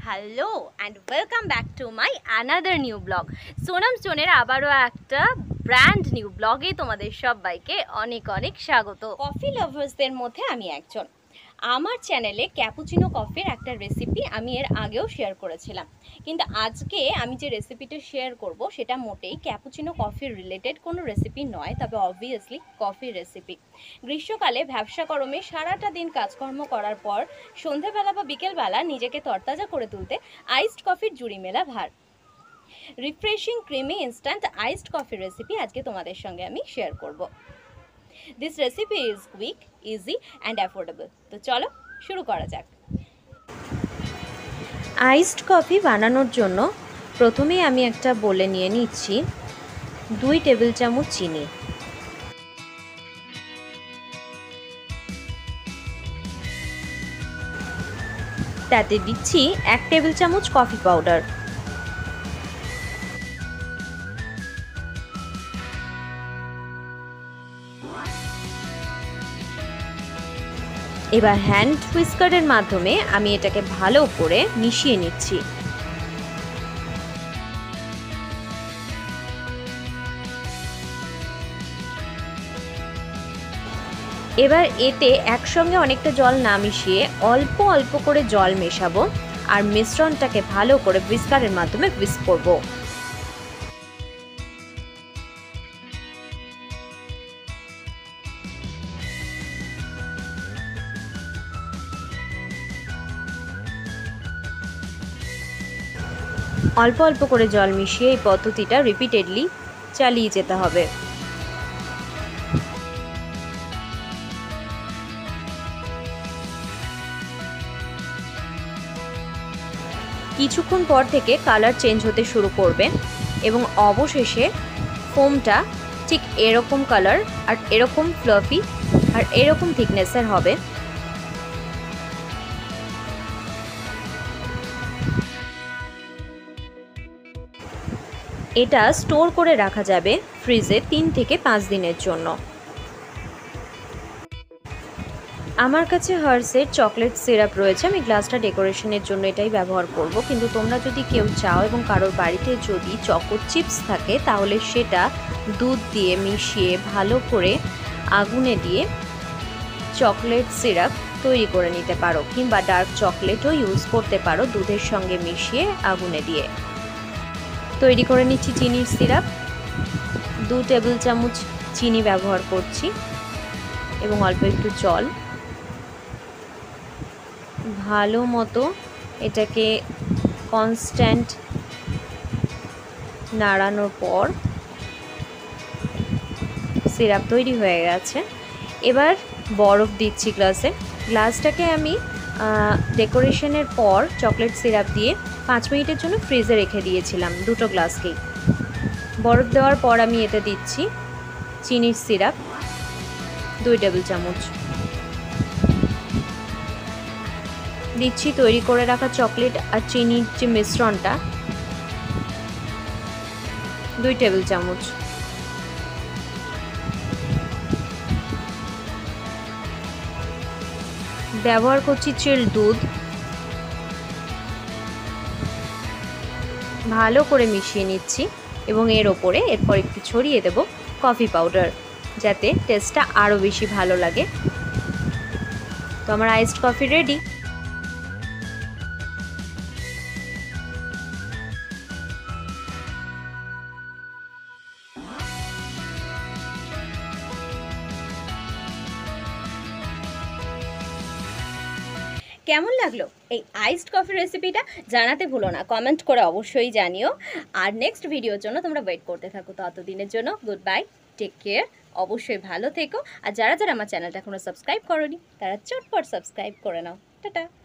Hello and welcome back to my another new blog. Sonam's আবারও একটা brand new ব্লগে তোমাদের সবাইকে অনেক অনেক স্বাগত। কফি লাভার্সদের মধ্যে আমি একজন। আমার চ্যানেলে ক্যাপুচিনো কফির একটা রেসিপি আমি এর আগেও শেয়ার করেছিলাম, কিন্তু আজকে আমি যে রেসিপিটা শেয়ার করব সেটা মোটেই ক্যাপুচিনো কফির রিলেটেড কোনো রেসিপি নয়, তবে অবভিয়াসলি কফির রেসিপি। গ্রীষ্মকালে ভ্যাবসা গরমে সারাটা দিন কাজকর্ম করার পর সন্ধেবেলা বা বিকেলবেলা নিজেকে তরতাজা করে তুলতে আইসড কফির জুড়ি মেলা ভার। Refreshing creamy instant iced coffee recipe আজকে তোমাদের সঙ্গে আমি শেয়ার করব। This recipe is quick, easy and affordable. তো চলো শুরু করা যাক। আইসড কফি বানানোর জন্য প্রথমেই আমি একটা বলে নিয়ে নিচ্ছি 2 টেবিল চামচ চিনি। তাতে দিচ্ছি 1 টেবিল চামচ কফি পাউডার। এবার হ্যান্ড হুইস্কারের মাধ্যমে আমি এটাকে ভালো করে মিশিয়ে নিচ্ছি। এবার এতে একসঙ্গে অনেকটা জল না মিশিয়ে অল্প অল্প করে জল মেশাবো আর মিশ্রণটাকে ভালো করে হুইস্কারের মাধ্যমে হুইস্ক করব। অল্প অল্প করে জল মিশিয়ে এই পদ্ধতিটা রিপিটেডলি চালিয়ে যেতে হবে। কিছুক্ষণ পর থেকে কালার চেঞ্জ হতে শুরু করবে এবং অবশেষে ফোমটা ঠিক এরকম কালার আর এরকম ফ্লাফি আর এরকম থিকনেসের হবে। এটা স্টোর করে রাখা যাবে ফ্রিজে 3 থেকে 5 দিনের জন্য। আমার কাছে হার্সের চকলেট সিরাপ রয়েছে, আমি গ্লাসটা ডেকোরেশনের জন্য এটাই ব্যবহার করব, কিন্তু তোমরা যদি কেউ চাও এবং কারোর বাড়িতে যদি চকো চিপস থাকে তাহলে সেটা দুধ দিয়ে মিশিয়ে ভালো করে আগুনে দিয়ে চকলেট সিরাপ তৈরি করে নিতে পারো, কিংবা ডার্ক চকলেটও ইউজ করতে পারো দুধের সঙ্গে মিশিয়ে আগুনে দিয়ে। তৈরি করে নিচ্ছি চিনির সিরাপ। 2 টেবিল চামচ চিনি ব্যবহার করছি এবং অল্প একটু জল। ভালো মতো এটাকে কনস্ট্যান্ট নাড়ানোর পর সিরাপ তৈরি হয়ে গেছে। এবার বরফ দিচ্ছি গ্লাসে। গ্লাসটাকে আমি ডেকোরেশনের পর চকলেট সিরাপ দিয়ে 5 মিনিটের জন্য ফ্রিজে রেখে দিয়েছিলাম দুটো গ্লাসকেই। বরফ দেওয়ার পর আমি এতে দিচ্ছি চিনির সিরাপ 2 টেবিল চামচ, দিচ্ছি তৈরি করে রাখা চকলেট আর চিনির যে মিশ্রণটা 2 টেবিল চামচ, ব্যবহার করছি চিল্ড দুধ। ভালো করে মিশিয়ে নিচ্ছি এবং এর ওপরে এরপর একটু ছড়িয়ে দেব কফি পাউডার, যাতে টেস্টটা আরও বেশি ভালো লাগে। তো আমার আইসড কফি রেডি। কেমন লাগলো এই আইসড কফি রেসিপিটা জানাতে ভুলো না, কমেন্ট করে অবশ্যই জানিও। আর নেক্সট ভিডিওর জন্য তোমরা ওয়েট করতে থাকো। ততদিনের জন্য গুড বাই, টেক কেয়ার, অবশ্যই ভালো থেকো। আর যারা যারা আমার চ্যানেলটা এখনো সাবস্ক্রাইব করোনি তারা চটপট সাবস্ক্রাইব করে নাও। টাটা।